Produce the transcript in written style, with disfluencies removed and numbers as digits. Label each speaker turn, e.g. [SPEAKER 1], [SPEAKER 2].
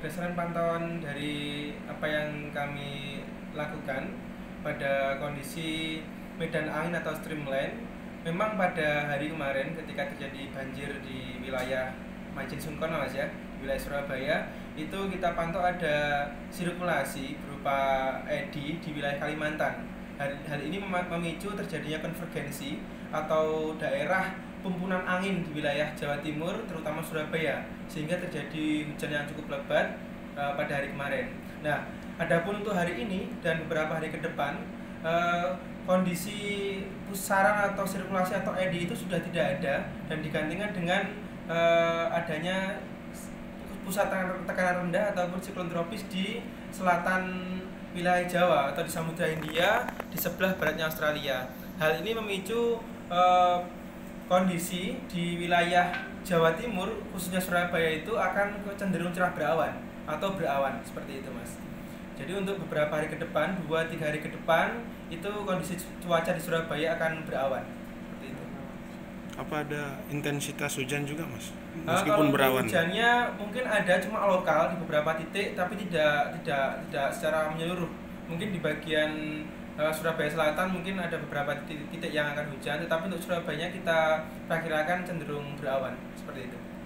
[SPEAKER 1] berdasarkan pantauan dari apa yang kami lakukan pada kondisi medan angin atau streamline, memang pada hari kemarin ketika terjadi banjir di wilayah Majin Sungkono Mas ya, wilayah Surabaya, itu kita pantau ada sirkulasi berupa eddy di wilayah Kalimantan. Hal ini memicu terjadinya konvergensi atau daerah pembunan angin di wilayah Jawa Timur, terutama Surabaya, sehingga terjadi hujan yang cukup lebat pada hari kemarin. Nah, adapun untuk hari ini dan beberapa hari ke depan, kondisi pusaran atau sirkulasi atau eddy itu sudah tidak ada dan digantikan dengan adanya pusat tekanan rendah ataupun siklon tropis di selatan wilayah Jawa atau di Samudra Hindia di sebelah baratnya Australia. Hal ini memicu kondisi di wilayah Jawa Timur khususnya Surabaya itu akan cenderung cerah berawan atau berawan seperti itu Mas. Jadi untuk beberapa hari ke depan, 2-3 hari ke depan itu kondisi cuaca di Surabaya akan berawan seperti itu.
[SPEAKER 2] Apa ada intensitas hujan juga Mas?
[SPEAKER 1] Kalau
[SPEAKER 2] Meskipun berawan.
[SPEAKER 1] hujannya mungkin ada cuma lokal di beberapa titik tapi tidak secara menyeluruh. Mungkin di bagian Surabaya Selatan mungkin ada beberapa titik yang akan hujan, tetapi untuk Surabaya kita perkirakan cenderung berawan seperti itu.